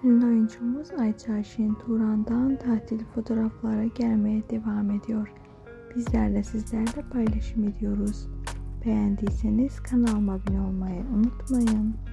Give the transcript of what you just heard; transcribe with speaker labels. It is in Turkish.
Speaker 1: Ünlü oyuncumuz Ayça Ayşin Turan'dan tatil fotoğraflara gelmeye devam ediyor. Bizler de sizlerle paylaşım ediyoruz. Beğendiyseniz kanalıma abone olmayı unutmayın.